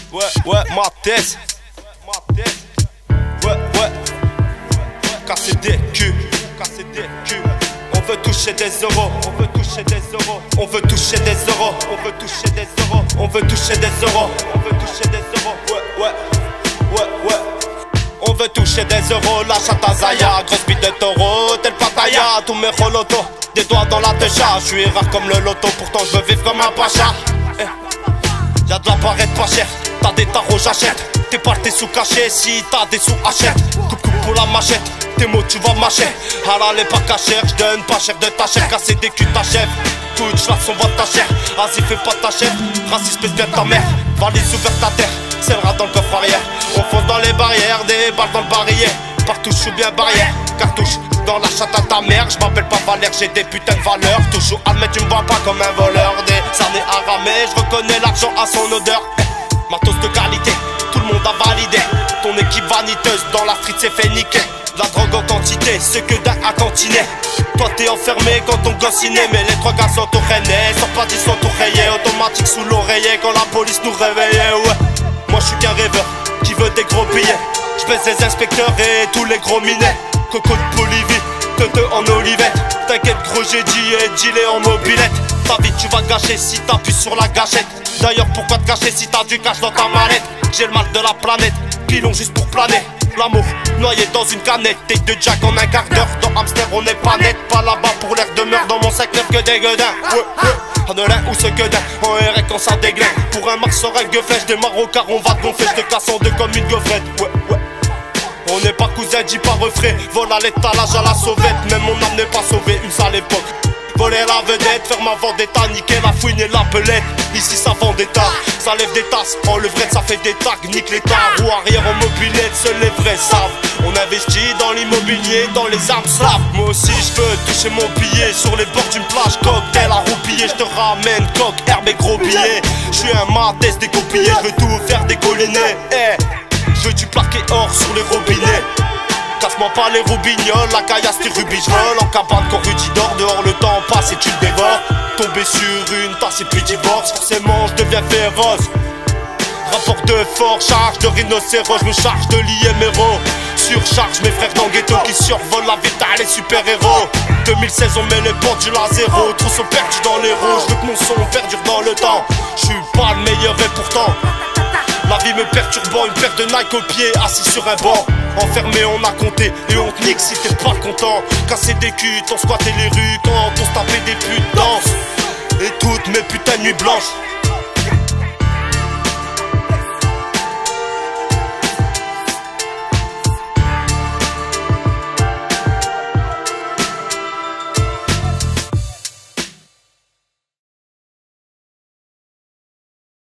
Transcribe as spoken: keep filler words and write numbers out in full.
Ouais, ouais, ma tête. Ouais, ouais. Casser des culs. Casser des culs. On veut toucher des euros. On veut toucher des euros. On veut toucher des euros. On veut toucher des euros. On veut toucher des euros. On veut toucher des euros. Ouais, ouais. Ouais, ouais. On veut toucher des euros. La chatte à Zaya. Grosse bite de taureau. Tel pataya. Tous mes rolotos. Des doigts dans la techa. Je suis rare comme le loto. Pourtant je veux vivre comme un pacha. Eh. Y'a de la barrette pas chère. T'as des tarots j'achète. T'es pas tes sous cachés. Si t'as des sous achète. Coupe coupe pour la machette. Tes mots tu vas mâcher. Halal et pas cachère. J'donne pas cher de ta chair. Casser des culs t'achèves. Coup de schlaff son voix de ta chair. Vas-y fais pas ta chef. Raciste pèse bien ta mère. Valise ouverte à terre. C'est le rat dans le coffre arrière. On fonce dans les barrières. Des balles dans le barillet. Partout je suis bien barrière. Cartouche dans la chatte à ta mère. Je m'appelle pas Valère. J'ai des putains de valeurs. Toujours admettre tu me vois pas comme un voleur. Des années à ramer. Je reconnais l'argent à son odeur. Matos de qualité, tout le monde a validé. Ton équipe vaniteuse dans la street s'est fait niquer. La drogue en quantité, c'est que d'un à cantiner. Toi t'es enfermé quand ton gosse est né. Mais les trois gars sont tout rennais. Sans pas dix sont tout rayés. Automatique sous l'oreiller quand la police nous réveillait. Ouais, moi je suis qu'un rêveur qui veut des gros billets. Je baisse les inspecteurs et tous les gros minets. Coco de Bolivie, teuteux en olivette. T'inquiète gros j'ai dit et dealé en mobilette. Ta vie tu vas te gâcher si t'appuies sur la gâchette. D'ailleurs pourquoi te cacher si t'as du cash dans ta mallette. J'ai le mal de la planète, pilon juste pour planer. L'amour noyé dans une canette. Take de Jack en un quart d'heure. Dans Hamster on est pas net. Pas là-bas pour l'air de meurtre. Dans mon sac neuf que des gueudins. Ouais, ouais. Adolin ou ce gueudin. En R quand ça déglingue. Pour un mars sur un gueuflet. J'démarre au car on va te gonfler. J'te casse en deux comme une gaufrette. Ouais, ouais. On n'est pas cousin, dis pas refrain. Vol à l'étalage à la sauvette. Même mon âme n'est pas sauvée. Une sale époque. Voler la vedette, faire ma vendetta, niquer la fouine et la pelette. Ici ça vend des tas, ça lève des tasses. En levrette ça fait des tags, nique les tas. Roue arrière en mobilette, seuls les vrais savent. On investit dans l'immobilier, dans les armes slaves. Moi aussi je veux toucher mon billet. Sur les bords d'une plage, cocktail à roupiller. Je te ramène coq, herbe et gros billets. Je suis un mathès découpillé, je veux tout faire décolliner. Hey, je veux du plaqué or sur les robinets. Casse-moi pas les roubignoles, la caillasse tu rubis, j'vole en cabane quand Rudy dort, dehors le temps passe et tu le dévores. Tomber sur une tasse et puis divorce, forcément je deviens féroce. Rapport de force, charge de rhinocéros, je me charge de l'I M R O. Surcharge mes frères dans le ghetto qui survolent la vitale, les super-héros. deux mille seize on met les pendules à zéro, trop sont perdus dans les rouges, je veux que mon son perdure dans le temps. Je suis pas le meilleur et pourtant la vie me perturbant, une paire de Nike au pied, assis sur un banc. Enfermé on a compté et on te nique si t'es pas content. Casser des culs, on squattait les rues quand on se tapait des putes danse. Et toutes mes putains de nuits blanches